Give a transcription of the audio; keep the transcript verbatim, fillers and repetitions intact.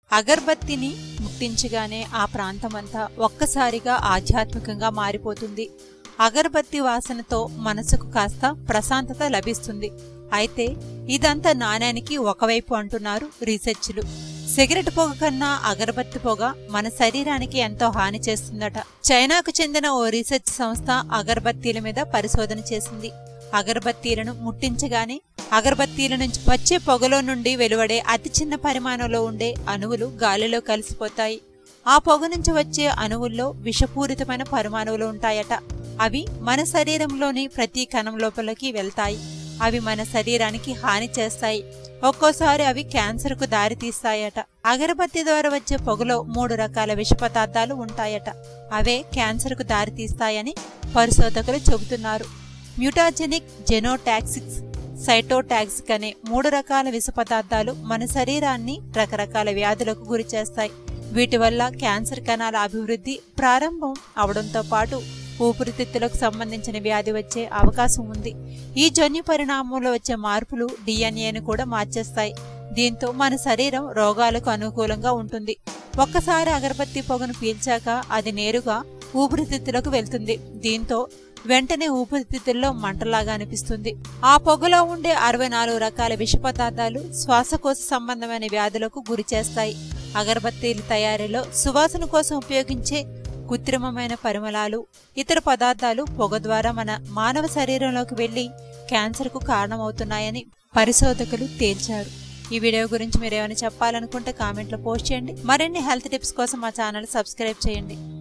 అగర్బత్తిని ముట్టించగానే ఆ ప్రాంతమంతా ఒక్కసారిగా ఆధ్యాత్మికంగా మారిపోతుంది. అగర్బత్తి వాసనతో మనసుకు కాస్త ప్రశాంతత లభిస్తుంది. అయితే ఇదంతా నాణ్యానికి ఒకవైపు అంటున్నారు రీసెర్చ్లు. సిగరెట్ పొగ కన్నా అగరబత్తి పొగ మన శరీరానికి ఎంతో హాని చేస్తుందట. చైనాకు చెందిన ఓ రీసెర్చ్ సంస్థ అగరబత్తీల మీద పరిశోధన చేసింది. అగరబత్తీలను ముట్టించగానే అగరబత్తీల నుంచి వచ్చే పొగలో నుండి వెలువడే అతి చిన్న పరిమాణంలో ఉండే అణువులు గాలిలో కలిసిపోతాయి. ఆ పొగ నుంచి వచ్చే అణువుల్లో విషపూరితమైన పరిమాణాలు ఉంటాయట. అవి మన శరీరంలోని ప్రతి కణం లోపలికి వెళ్తాయి. అవి మన శరీరానికి హాని చేస్తాయి. ఒక్కోసారి అవి క్యాన్సర్కు దారితీస్తాయట. అగరబత్తి ద్వారా వచ్చే పొగలో మూడు రకాల విష పదార్థాలు ఉంటాయట. అవే క్యాన్సర్కు దారితీస్తాయని పరిశోధకులు చెబుతున్నారు. మ్యూటాజెనిక్, జెనోటాక్సిక్స్, సైటోటాక్సిక్ అనే మూడు రకాల విష పదార్థాలు మన శరీరాన్ని రకరకాల వ్యాధులకు గురి చేస్తాయి. వీటి వల్ల క్యాన్సర్ కణాల అభివృద్ధి ప్రారంభం అవడంతో పాటు ఊపిరితిత్తులకు సంబంధించిన వ్యాధి వచ్చే అవకాశం ఉంది. ఈ జన్యు పరిణామంలో వచ్చే మార్పులు డిఎన్ఏను కూడా మార్చేస్తాయి. దీంతో మన శరీరం రోగాలకు అనుకూలంగా ఉంటుంది. ఒక్కసారి అగరబత్తి పొగను పీల్చాక అది నేరుగా ఊపిరితిత్తులకు వెళ్తుంది. దీంతో వెంటనే ఊపిరితిత్తుల్లో మంటలాగా అనిపిస్తుంది. ఆ పొగలో ఉండే అరవై నాలుగు రకాల విష పదార్థాలు శ్వాసకోశ సంబంధమైన వ్యాధులకు గురి చేస్తాయి. అగరబత్తీల తయారీలో సువాసన కోసం ఉపయోగించే కృత్రిమమైన పరిమళాలు, ఇతర పదార్థాలు పొగ ద్వారా మన మానవ శరీరంలోకి వెళ్లి క్యాన్సర్కు కారణమవుతున్నాయని పరిశోధకులు తేల్చారు. ఈ వీడియో గురించి మీరు ఏమైనా చెప్పాలనుకుంటే కామెంట్లో పోస్ట్ చేయండి. మరిన్ని హెల్త్ టిప్స్ కోసం మా ఛానల్ సబ్స్క్రైబ్ చేయండి.